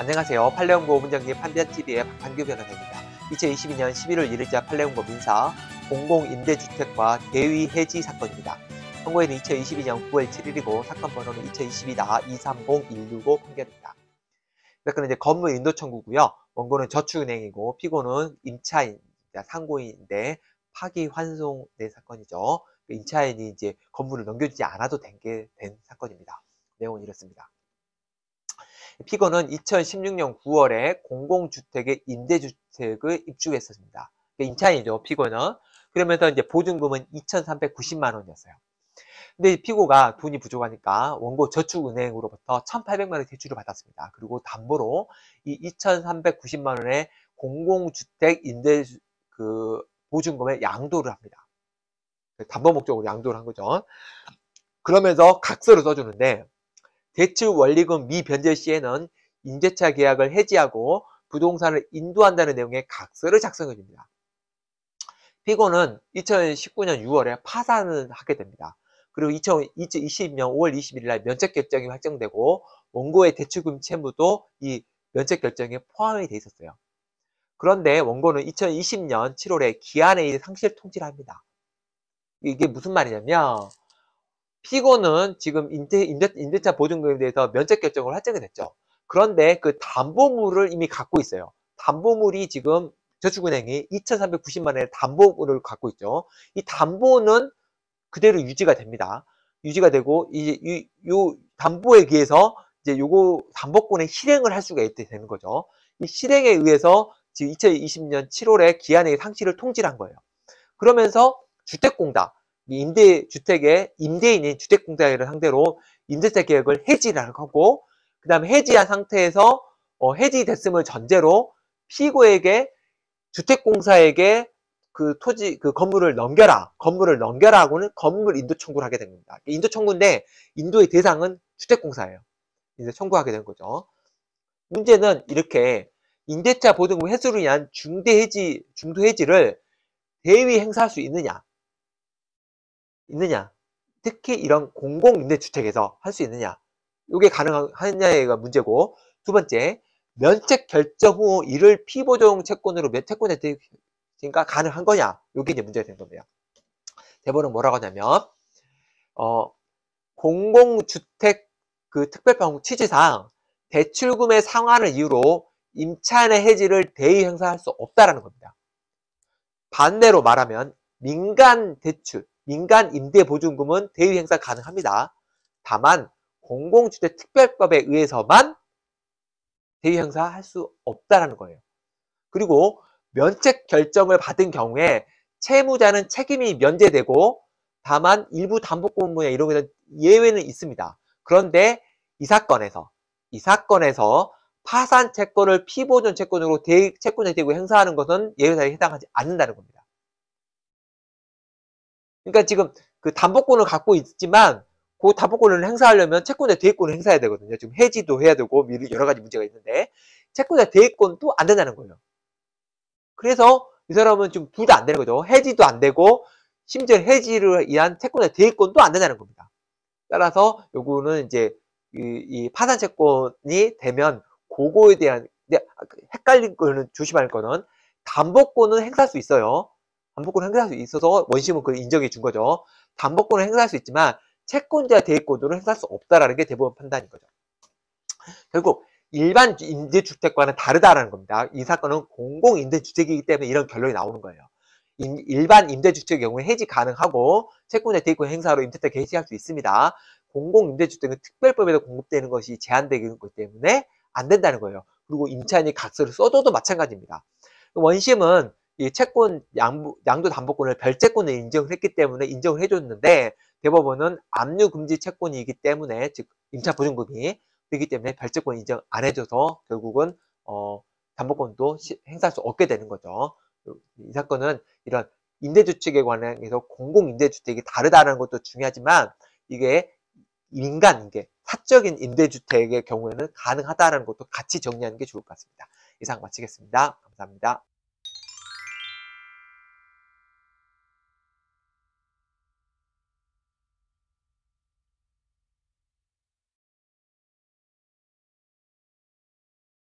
안녕하세요. 판례연구 5분 정리 판변TV의 박한규 변호사입니다. 2022년 11월 1일자 판례연구 민사 공공임대주택과 대위 해지 사건입니다. 선고일은 2022년 9월 7일이고 사건 번호는 2022-230165 판결입니다. 사건은 이제 건물 인도 청구고요. 원고는 저축은행이고 피고는 임차인입니다. 상고인인데 파기환송된 사건이죠. 임차인이 이제 건물을 넘겨주지 않아도 된 사건입니다. 내용은 이렇습니다. 피고는 2016년 9월에 공공주택의 임대주택을 입주했었습니다. 임차인이죠, 피고는. 그러면서 이제 보증금은 2,390만 원이었어요. 근데 피고가 돈이 부족하니까 원고 저축은행으로부터 1,800만 원 대출을 받았습니다. 그리고 담보로 이 2,390만 원의 공공주택 임대 보증금을 양도를 합니다. 담보 목적으로 양도를 한 거죠. 그러면서 각서를 써주는데 대출 원리금 미변제 시에는 임대차 계약을 해지하고 부동산을 인도한다는 내용의 각서를 작성해 줍니다. 피고는 2019년 6월에 파산을 하게 됩니다. 그리고 2020년 5월 21일 날 면책 결정이 확정되고 원고의 대출금 채무도 이 면책 결정에 포함이 돼 있었어요. 그런데 원고는 2020년 7월에 기한에 상실 통지를 합니다. 이게 무슨 말이냐면 피고는 지금 임대차 보증금에 대해서 면책 결정을 확정이 됐죠. 그런데 그 담보물을 이미 갖고 있어요. 담보물이 지금 저축은행이 2,390만 원의 담보물을 갖고 있죠. 이 담보는 그대로 유지가 됩니다. 유지가 되고 이제 요 담보에 의해서 이제 요거 담보권의 실행을 할 수가 되는 거죠. 이 실행에 의해서 지금 2020년 7월에 기한의 상실을 통지를 한 거예요. 그러면서 주택공단 임대주택의 임대인인 주택공단을 상대로 임대차 계약을 해지를 하고 그 다음에 해지한 상태에서 해지됐음을 전제로 피고에게 주택공사에게 그 토지 그 건물을 넘겨라 하고는 건물 인도 청구를 하게 됩니다. 인도 청구인데 인도의 대상은 주택공사예요. 이제 청구하게 된 거죠. 문제는 이렇게 임대차 보증금 회수를 위한 중도 해지를 대위 행사할 수 있느냐? 특히 이런 공공임대주택에서 할 수 있느냐? 이게 가능하냐가 문제고, 두 번째, 면책 결정 후 이를 피보정 채권으로 채권에 대니까 가능한 거냐? 이게 이제 문제가 되는 겁니다. 대법원은 뭐라고 하냐면, 공공주택 그 특별법 취지상 대출금의 상환을 이유로 임차인의 해지를 대위 행사할 수 없다라는 겁니다. 반대로 말하면 민간 대출, 민간 임대보증금은 대위 행사 가능합니다. 다만 공공주택 특별법에 의해서만 대위 행사할 수 없다라는 거예요. 그리고 면책 결정을 받은 경우에 채무자는 책임이 면제되고 다만 일부 담보권 분야 이런 것은 예외는 있습니다. 그런데 이 사건에서 파산 채권을 피보존 채권으로 채권에 대고 행사하는 것은 예외사에 해당하지 않는다는 겁니다. 그러니까 지금 그 담보권을 갖고 있지만 그 담보권을 행사하려면 채권자 대위권을 행사해야 되거든요. 지금 해지도 해야 되고 여러 가지 문제가 있는데 채권자 대위권도 안 된다는 거예요. 그래서 이 사람은 좀 둘 다 안 되는 거죠. 해지도 안 되고 심지어 해지를 위한 채권자 대위권도 안 된다는 겁니다. 따라서 요거는 이제 이 파산 채권이 되면 그거에 대한 헷갈릴 거는 조심할 거는 담보권은 행사할 수 있어요. 담보권을 행사할 수 있어서 원심은 그걸 인정해 준 거죠. 담보권을 행사할 수 있지만 채권자 대위권으로 행사할 수 없다라는 게 대법원 판단인 거죠. 결국 일반 임대주택과는 다르다라는 겁니다. 이 사건은 공공임대주택이기 때문에 이런 결론이 나오는 거예요. 일반 임대주택의 경우에 해지 가능하고 채권자 대위권 행사로 임대차 해지할 수 있습니다. 공공임대주택은 특별법에도 공급되는 것이 제한되기 때문에 안 된다는 거예요. 그리고 임차인이 각서를 써줘도 마찬가지입니다. 원심은 이 채권 양도 담보권을 별채권을 인정을 했기 때문에 인정을 해줬는데 대법원은 압류금지 채권이기 때문에 즉 임차 보증금이 되기 때문에 별채권 인정 안 해줘서 결국은 담보권도 행사할 수 없게 되는 거죠. 이 사건은 이런 임대주택에 관해서 공공임대주택이 다르다는 것도 중요하지만 이게 사적인 임대주택의 경우에는 가능하다는 것도 같이 정리하는 게 좋을 것 같습니다. 이상 마치겠습니다. 감사합니다.